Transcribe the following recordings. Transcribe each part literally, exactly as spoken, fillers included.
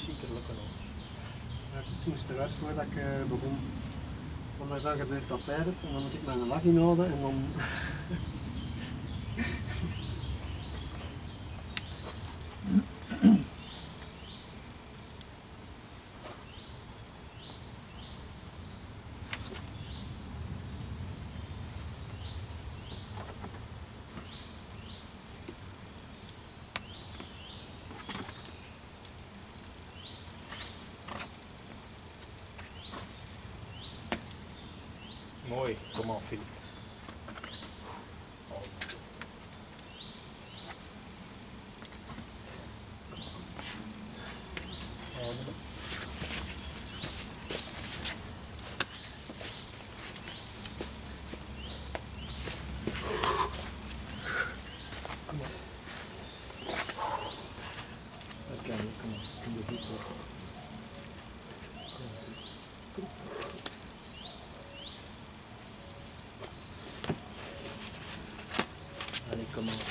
zeker lukken hoor. Ja, ik moest eruit voordat ik uh, begon. Want dan gebeurt dat tijdens en dan moet ik mijn lach inhouden en dan... Mooi, kom op Filip. Kom op. Oké, kom op. Kom er goed op. Kom op. Kom op. Allez, kom op.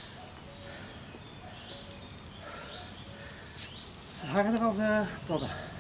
Het is harder als uh, dat.